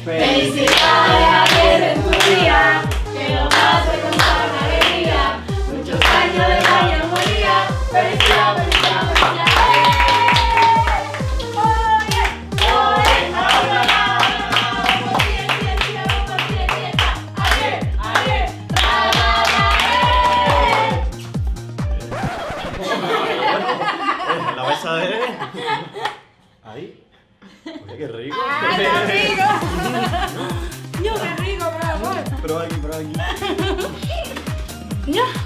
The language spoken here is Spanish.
Felicidades, Javier, en tu día, que lo pases con tanta alegría, muchos años de paz y armonía. Felicidades, felicidades, felicidades. ¿La vais a ver? Ahí. Oye, qué rico. ¡Ay, qué rico! ¡Yo, qué rico, bravo! Prueba aquí, prueba aquí. ¡Ya!